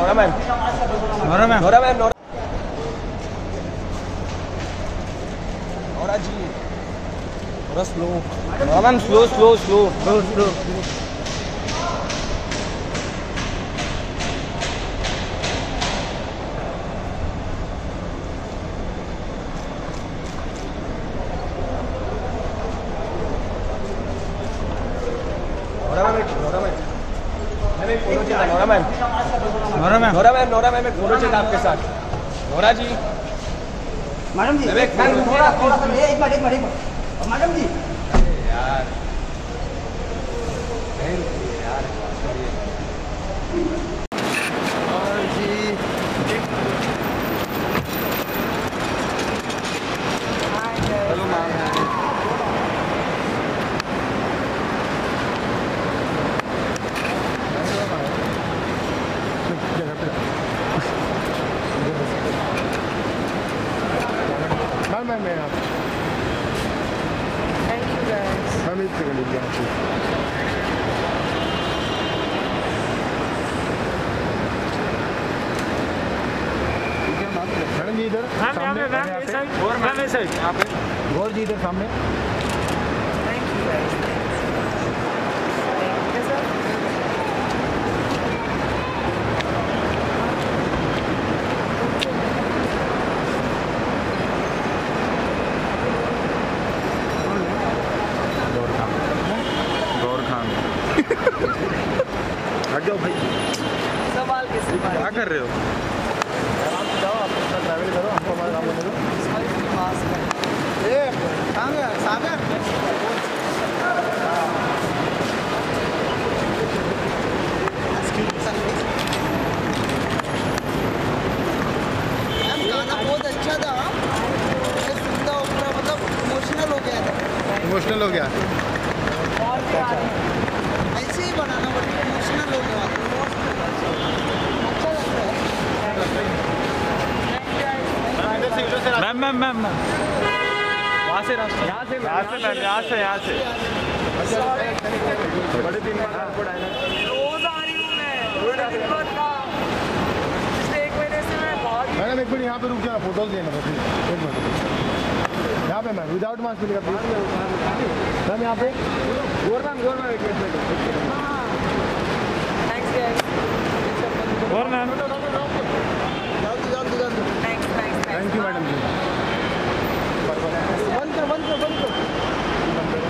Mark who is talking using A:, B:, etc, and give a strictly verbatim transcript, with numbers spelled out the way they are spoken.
A: Nora ma'am
B: Nora ma'am
A: Nora ma'am Nora Nora ji थोड़ा slow Nora ma'am slow slow slow
B: slow slow
A: Nora ma'am Nora ma'am
B: Nora ma'am
A: Nora ma'am Nora ma'am एक photo चाहिए आपके साथ Nora जी
C: madam जी
A: एक
C: madam थोड़ा थोड़ा सा एक मिनट एक मिनट एक मिनट मैडम जी
A: यार हेलो मैम
D: मैम मैं आप
E: Thank you guys.
D: मैम एक सेकंड रुकिए आप मैडम जी इधर
B: मैम यहाँ पे मैम इस साइड और मैम इस साइड यहाँ पे
D: गौर जी इधर सामने
E: Thank you guys. Thank you sir.
D: गौर खान हट जाओ भाई
E: संभाल के संभाल
D: क्या कर रहे हो आराम से जाओ आप अपना ट्रैवल करो हमको हमारा काम करने दो
E: मास्क
C: ए कहां गया सागर मैम गाना बहुत अच्छा था मैं सुनता हूँ पूरा मतलब इमोशनल हो गया था
D: इमोशनल हो गया
C: ऐसे ही बनाना पड़ेगा इमोशनल हो गया अच्छा लग रहा है
B: मैम मैम मैम मैम वहाँ से रास्ता यहाँ से यहाँ से मैम यहाँ से यहाँ से
D: बड़े दिन बाद आपको डायना
E: रोज आ रही हूँ मैं दिन भर का पिछले एक महीने से मैं बहुत
D: मैडम एक मिनट यहाँ पे रुक जाना फोटोज लेना बस एक मिनट यहाँ पे मैम विदाउट मास्क मिलेगा प्लीज मैम यहाँ पे गोर मैम गोर मैम एक मिनट
E: थैंक्स गाइस
B: और मैम